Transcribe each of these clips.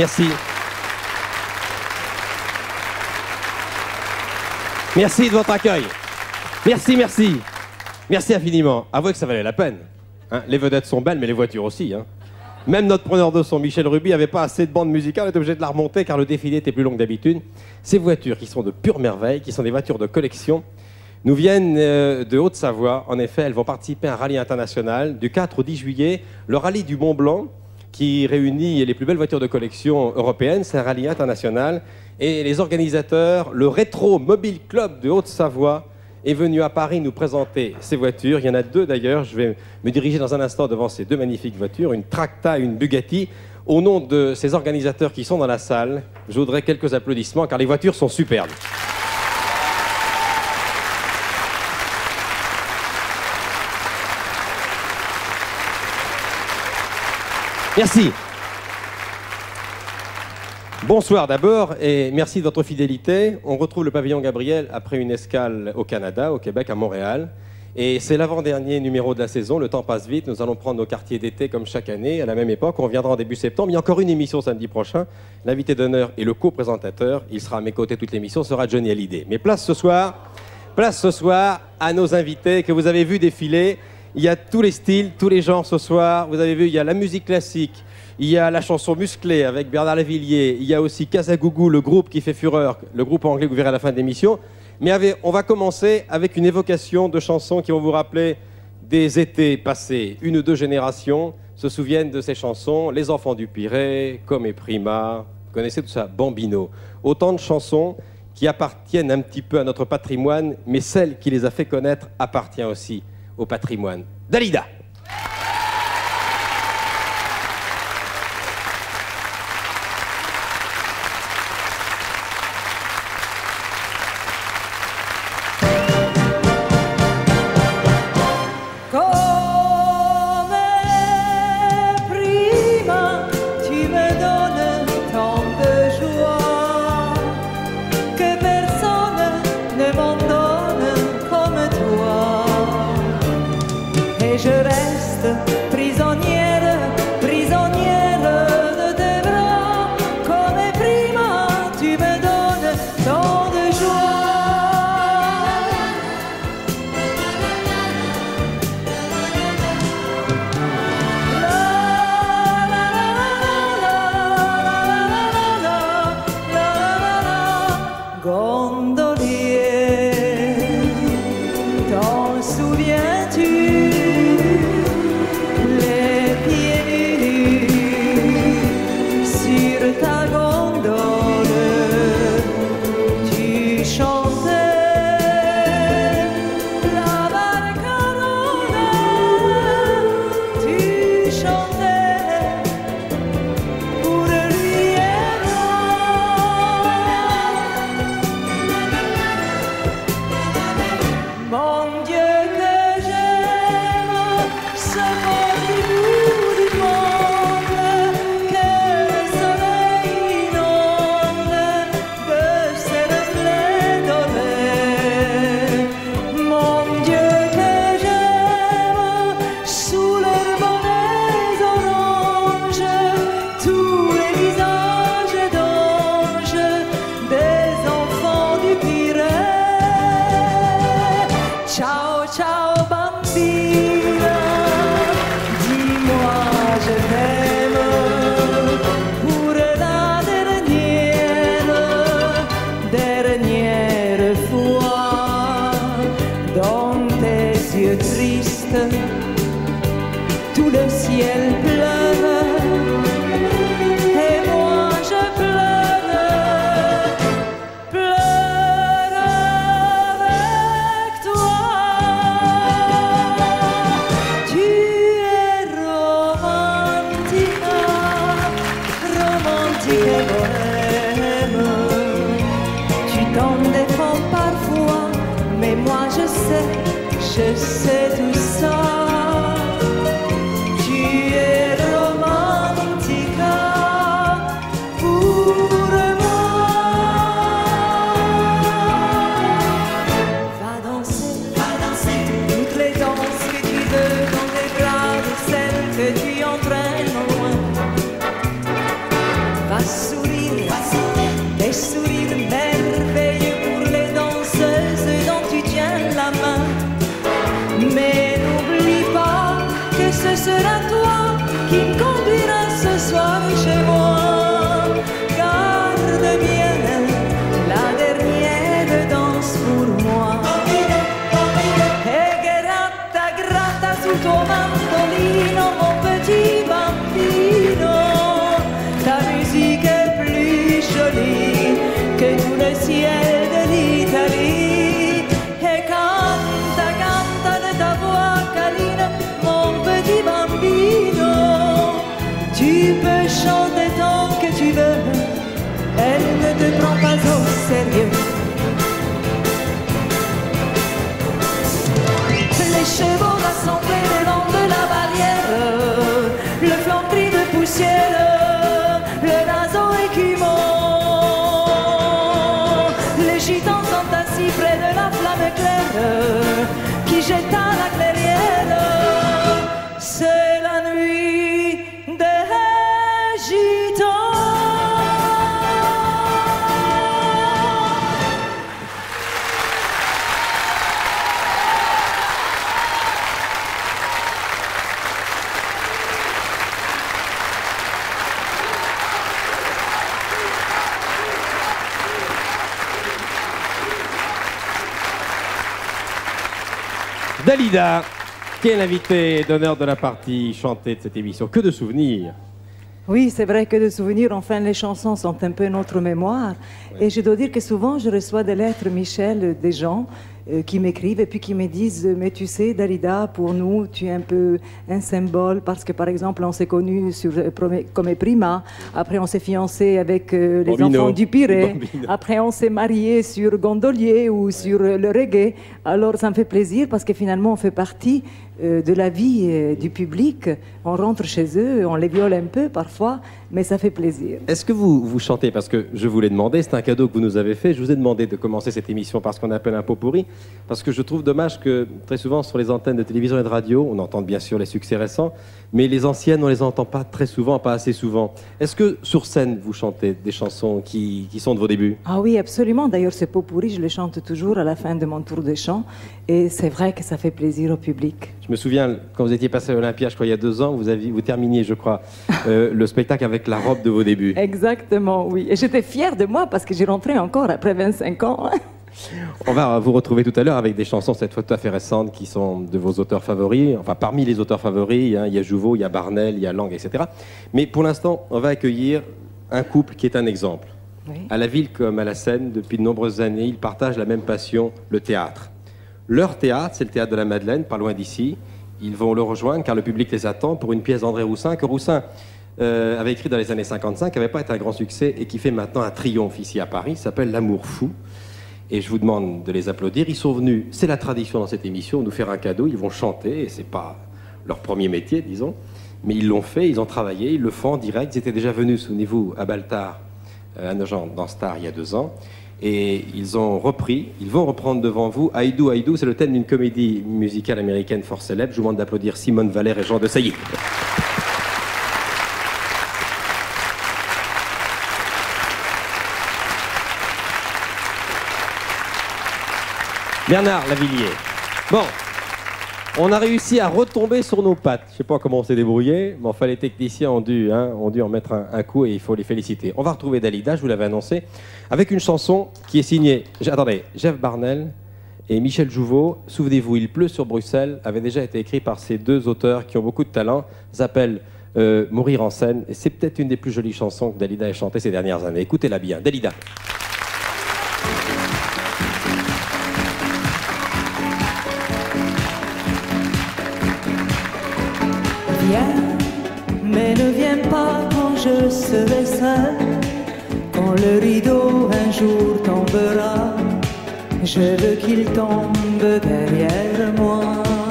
Merci. Merci de votre accueil. Merci, merci. Merci infiniment. Avouez que ça valait la peine. Hein, les vedettes sont belles, mais les voitures aussi. Hein. Même notre preneur de son, Michel Ruby, n'avait pas assez de bande musicale, on était obligé de la remonter car le défilé était plus long que d'habitude. Ces voitures qui sont de pure merveille, qui sont des voitures de collection, nous viennent de Haute-Savoie. En effet, elles vont participer à un rallye international du 4 au 10 juillet, le rallye du Mont Blanc, qui réunit les plus belles voitures de collection européennes. C'est un rallye international. Et les organisateurs, le Rétro Mobile Club de Haute-Savoie, est venu à Paris nous présenter ces voitures. Il y en a deux d'ailleurs. Je vais me diriger dans un instant devant ces deux magnifiques voitures, une Tracta et une Bugatti. Au nom de ces organisateurs qui sont dans la salle, je voudrais quelques applaudissements car les voitures sont superbes. Merci. Bonsoir d'abord et merci de votre fidélité. On retrouve le pavillon Gabriel après une escale au Canada, au Québec, à Montréal. Et c'est l'avant-dernier numéro de la saison, le temps passe vite. Nous allons prendre nos quartiers d'été comme chaque année, à la même époque. On reviendra en début septembre. Il y a encore une émission samedi prochain. L'invité d'honneur et le co-présentateur, il sera à mes côtés toute l'émission, sera Johnny Hallyday. Mais place ce soir à nos invités que vous avez vus défiler. Il y a tous les styles, tous les genres ce soir. Vous avez vu, il y a la musique classique, il y a la chanson musclée avec Bernard Lavilliers, il y a aussi Kazagougou, le groupe qui fait fureur, le groupe anglais que vous verrez à la fin de l'émission. Mais on va commencer avec une évocation de chansons qui vont vous rappeler des étés passés. Une ou deux générations se souviennent de ces chansons. Les Enfants du Pirée, Comme et Prima, vous connaissez tout ça, Bambino. Autant de chansons qui appartiennent un petit peu à notre patrimoine, mais celle qui les a fait connaître appartient aussi au patrimoine. Dalida. Je sais tout ça. Tu es romantica pour moi. Va danser toutes les danses que tu veux dans tes bras, de celles que tu entraînes loin. Va des sourires merveilleux pour les danseuses dont tu tiens la main. Mais n'oublie pas que ce sera toi qui me conduira ce soir chez moi. Garde bien la dernière danse pour moi. E gratta, gratta sul tuo mandolino, mon petit bambino. Ta musique est plus jolie que tout le ciel de l'Italie. Et canta, canta de ta voix câline, mon petit bambino. Tu peux chanter tant que tu veux, elle ne te prend pas au sérieux. Les chevaux rassemblés le long de la barrière, le flanc gris de poussière, le naseau écumant. Les gitans sont assis près de la flamme claire qui jette à la clairière. C'est la nuit des gitans. Dalida, qui est l'invitée d'honneur de la partie chantée de cette émission. Que de souvenirs! Oui, c'est vrai que de souvenirs, enfin, les chansons sont un peu notre mémoire. Et je dois dire que souvent, je reçois des lettres, Michel, des gens qui m'écrivent et puis qui me disent « Mais tu sais, Dalida, pour nous, tu es un peu un symbole parce que, par exemple, on s'est connus comme Prima, après on s'est fiancés avec les Bambino. enfants du Pirée, Bambino. après on s'est mariés sur Gondolier ou sur le reggae. Alors ça me fait plaisir parce que finalement, on fait partie de la vie du public. On rentre chez eux, on les viole un peu parfois, mais ça fait plaisir. Est-ce que vous chantez? Parce que je vous l'ai demandé, c'est un cadeau que vous nous avez fait. Je vous ai demandé de commencer cette émission par ce qu'on appelle un pot pourri, parce que je trouve dommage que très souvent sur les antennes de télévision et de radio, on entend bien sûr les succès récents, mais les anciennes, on les entend pas très souvent, pas assez souvent. Est-ce que sur scène, vous chantez des chansons qui sont de vos débuts? Ah oui, absolument. D'ailleurs, ce pot pourri, je le chante toujours à la fin de mon tour de chant, et c'est vrai que ça fait plaisir au public. Je me souviens, quand vous étiez passé à l'Olympia, je crois il y a 2 ans, vous terminiez, je crois, le spectacle avec la robe de vos débuts. Exactement, oui. Et j'étais fière de moi parce que j'y rentrais encore après 25 ans. On va vous retrouver tout à l'heure avec des chansons, cette fois tout à fait récentes, qui sont de vos auteurs favoris. Enfin, parmi les auteurs favoris, hein, il y a Jouveau, il y a Barnel, il y a Lang, etc. Mais pour l'instant, on va accueillir un couple qui est un exemple. Oui. À la ville comme à la scène, depuis de nombreuses années, ils partagent la même passion, le théâtre. Leur théâtre, c'est le théâtre de la Madeleine, pas loin d'ici. Ils vont le rejoindre car le public les attend pour une pièce d'André Roussin, que Roussin avait écrit dans les années 55, qui n'avait pas été un grand succès et qui fait maintenant un triomphe ici à Paris, s'appelle L'Amour fou. Et je vous demande de les applaudir. Ils sont venus, c'est la tradition dans cette émission, nous faire un cadeau. Ils vont chanter, et c'est pas leur premier métier, disons, mais ils l'ont fait, ils ont travaillé, ils le font en direct. Ils étaient déjà venus, souvenez-vous, à Baltard, à Nogent, dans Star, il y a 2 ans. Et ils ont repris, ils vont reprendre devant vous Haïdou Haïdou, c'est le thème d'une comédie musicale américaine fort célèbre. Je vous demande d'applaudir Simone Valère et Jean de Sailly. Bernard Lavilliers. Bon, on a réussi à retomber sur nos pattes. Je ne sais pas comment on s'est débrouillé, mais enfin les techniciens ont dû en mettre un coup et il faut les féliciter. On va retrouver Dalida, je vous l'avais annoncé, avec une chanson qui est signée, attendez, Jeff Barnel et Michel Jouveau. Souvenez-vous, Il pleut sur Bruxelles avait déjà été écrit par ces 2 auteurs qui ont beaucoup de talent. Ça s'appelle Mourir en scène et c'est peut-être une des plus jolies chansons que Dalida ait chantées ces dernières années. Écoutez-la bien, Dalida. Viens, mais ne viens pas quand je serai seul, quand le rideau un jour tombera, je veux qu'il tombe derrière moi.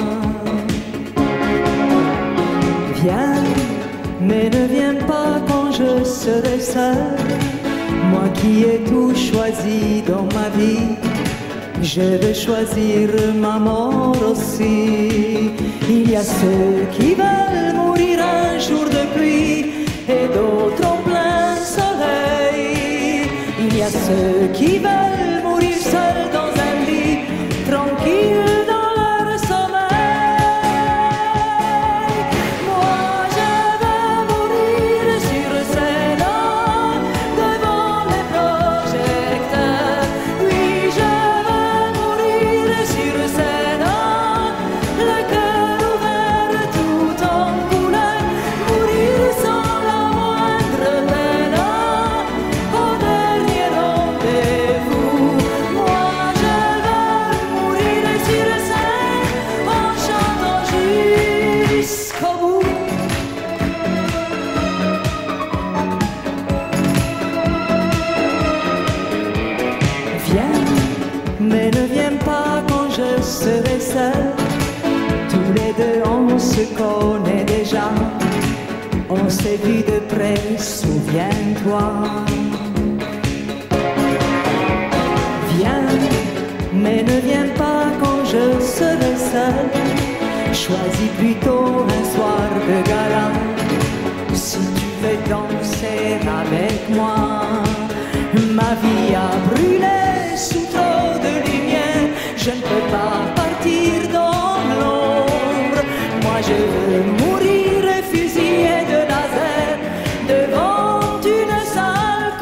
Viens, mais ne viens pas quand je serai seul, moi qui ai tout choisi dans ma vie. Je veux choisir ma mort aussi. Il y a ceux qui veulent mourir un jour de pluie et d'autres en plein soleil. Il y a ceux qui veulent mourir seuls dans un lit, tranquilles dans leur sommeil. Moi je veux mourir sur scène, devant les projecteurs. Oui, je veux mourir sur scène, le cœur ouvert tout en couleur, mourir sans la moindre peine, au dernier rendez-vous. Moi je veux mourir sur scène, en chantant jusqu'au bout. Viens, mais ne viens pas quand je serai seul. Tous les deux on se connaît déjà, on s'est vu de près, souviens-toi. Viens, mais ne viens pas quand je serai seul. Choisis plutôt un soir de gala, si tu veux danser avec moi. Ma vie a brûlé sous trop de lumière, je ne peux pas partir dans l'ombre. Moi je veux mourir fusillé de laser devant une salle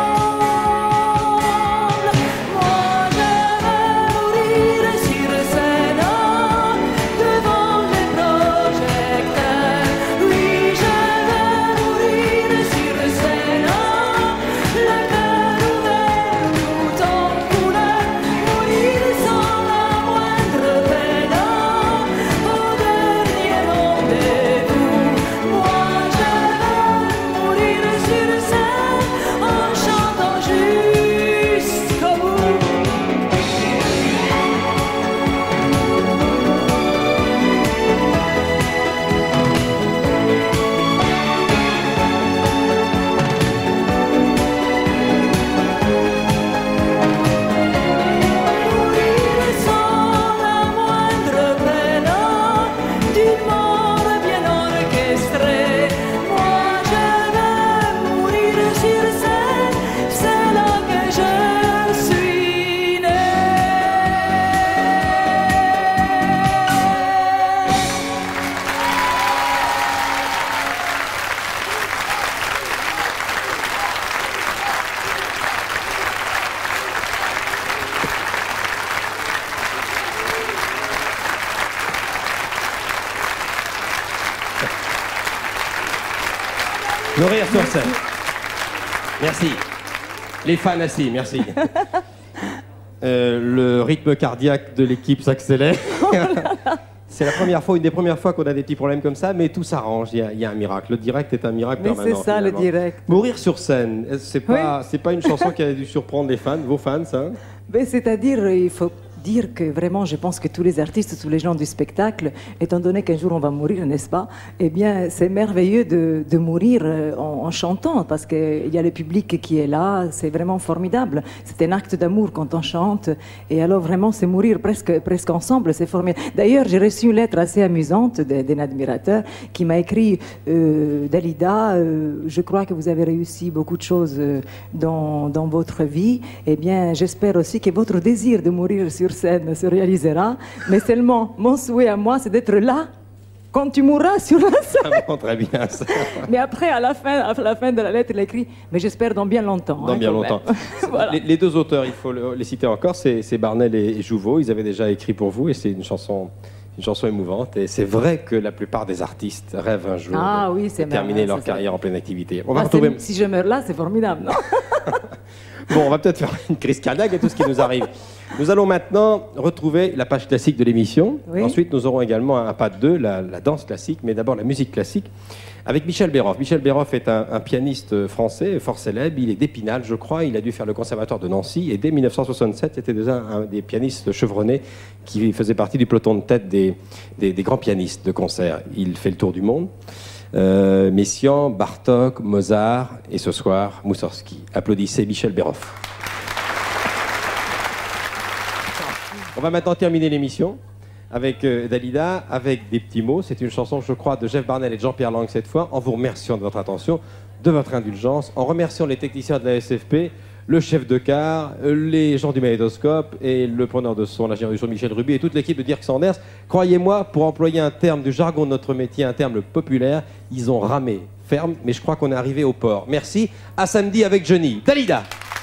comble. Moi je veux mourir sur scène, devant les projecteurs. Oui, je veux mourir sur scène, le cœur ouvert tout en couleur, mourir sans la moindre peine, au dernier rendez-vous. Moi je veux mourir sur scène, en chantant jusqu'au bout. Mourir sans la moindre peine, d'une mort bien orchestrée. Moi je veux mourir sur scène, c'est là que je suis né. Mourir sur scène. Merci. Les fans assis, merci. Le rythme cardiaque de l'équipe s'accélère. C'est la première fois, une des premières fois qu'on a des petits problèmes comme ça, mais tout s'arrange, il y a un miracle. Le direct est un miracle Mais permanent. c'est ça le finalement. direct. Mourir sur scène, c'est pas une chanson qui a dû surprendre les fans, vos fans, ça? Ben, c'est-à-dire, il faut dire que vraiment, je pense que tous les artistes, tous les gens du spectacle, étant donné qu'un jour on va mourir, n'est-ce pas? Eh bien, c'est merveilleux de mourir en chantant, parce qu'il y a le public qui est là, c'est vraiment formidable. C'est un acte d'amour quand on chante, et alors vraiment, c'est mourir presque ensemble, c'est formidable. D'ailleurs, j'ai reçu une lettre assez amusante d'un admirateur qui m'a écrit Dalida, je crois que vous avez réussi beaucoup de choses dans votre vie. Eh bien, j'espère aussi que votre désir de mourir sur scène se réalisera, mais seulement mon souhait à moi, c'est d'être là quand tu mourras sur la scène. Ça me rend très bien, ça. Mais après, à la fin de la lettre, il a écrit « Mais j'espère dans bien longtemps. » Dans bien quand longtemps. même. Voilà. Les deux auteurs, il faut les citer encore, c'est Barnel et Jouveau. Ils avaient déjà écrit pour vous et c'est une chanson émouvante. Et c'est vrai que la plupart des artistes rêvent un jour Oui, c'est de terminer merveilleux, leur ça, carrière en pleine activité. On Ah, va retrouver... si je meurs là, c'est formidable, non? Bon, on va peut-être faire une crise cardiaque et tout ce qui nous arrive. Nous allons maintenant retrouver la page classique de l'émission. Oui. Ensuite, nous aurons également un pas de deux, la danse classique, mais d'abord la musique classique, avec Michel Béroff. Michel Béroff est un pianiste français fort célèbre. Il est d'Épinal, je crois. Il a dû faire le conservatoire de Nancy. Et dès 1967, c'était déjà un des pianistes chevronnés qui faisait partie du peloton de tête des grands pianistes de concert. Il fait le tour du monde. Messiaen, Bartók, Mozart et ce soir, Moussorgsky. Applaudissez Michel Béroff. On va maintenant terminer l'émission avec Dalida, avec des petits mots. C'est une chanson, je crois, de Jeff Barnel et de Jean-Pierre Lang cette fois, en vous remerciant de votre attention, de votre indulgence, en remerciant les techniciens de la SFP, le chef de car, les gens du magnétoscope et le preneur de son, l'ingénieur du son Michel Ruby et toute l'équipe de Dirk Sanders. Croyez-moi, pour employer un terme du jargon de notre métier, un terme populaire, ils ont ramé ferme, mais je crois qu'on est arrivé au port. Merci, à samedi avec Johnny. Dalida.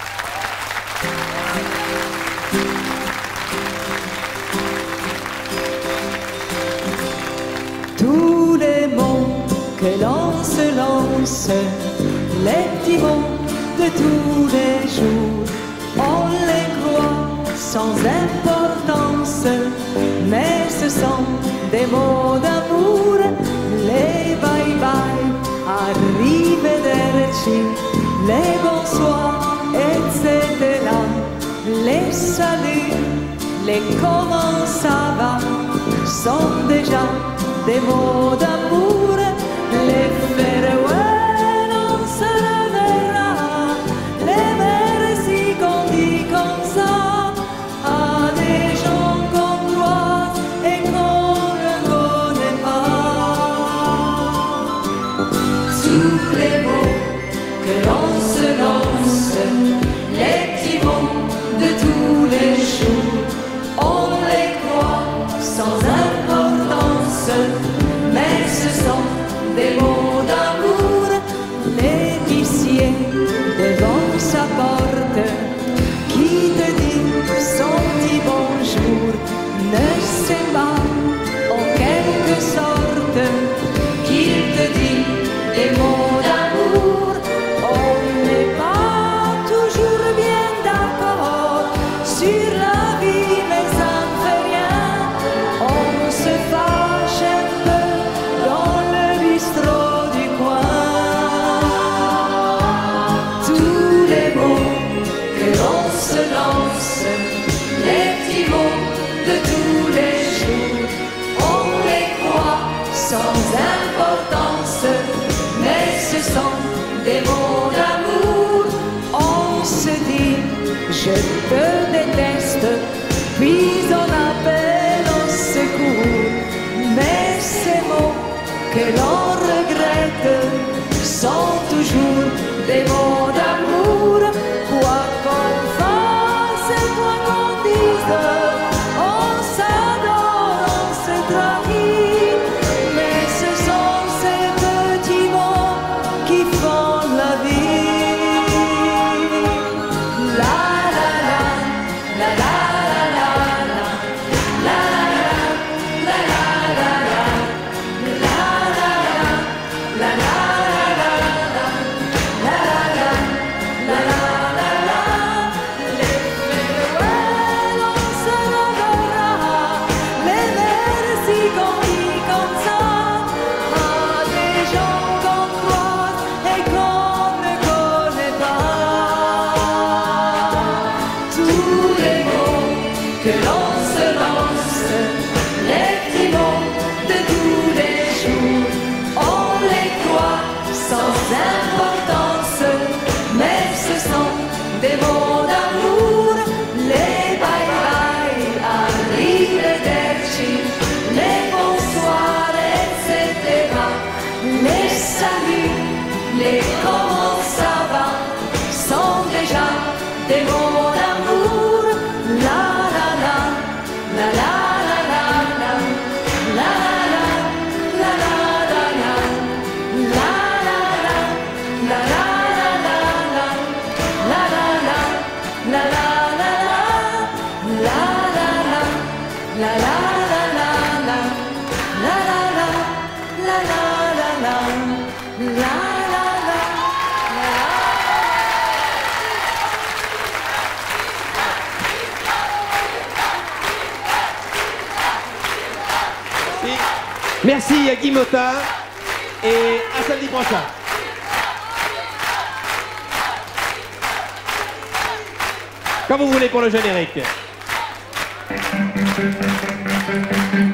Tous les mots que l'on se lance, les petits mots de tous les jours, on les croit sans importance, mais ce sont des mots d'amour, les bye-bye, arrivederci, les bonsoirs, etc., les saluts, les comment ça va, sont déjà des mots d'amour, les farewell, on se reverra, les merci qu'on dit comme ça à des gens qu'on croise et qu'on ne connaît pas. Tous les mots que l'on se lance, les petits mots de tous les jours, on les croit sans importance, mais ce sont des mots d'amour. L'épicier devant sa porte qui te dit son petit bonjour ne sait pas en quelque sorte qu'il te dit des mots d'amour. On n'est pas toujours bien d'accord sur la vie, mais ça ne fait rien. On se fâche un peu dans le bistrot du coin. Tous les mots que l'on se lance, les petits mots de tous les jours, on les croit sans importance, mais ce sont des mots d'amour. On se dit je te déteste, puis on appelle au secours, mais ces mots que l'on regrette sont toujours des mots d'amour. Quoi qu'on fasse et quoi qu'on dise, on s'adore, on se trahit, mais ce sont ces petits mots qui font la vie. La la la, la la la la, la la la, la la la, la la la, que l'on se lance, les petits mots de tous les jours, on les croit sans importance, mais ce sont des mots d'amour, les bye-bye, arrivederci, les bonsoirs, etc., les saluts, les comment ça va, sont déjà des mots d'amour. Merci à Guy Motin et à samedi prochain. Quand vous voulez pour le générique.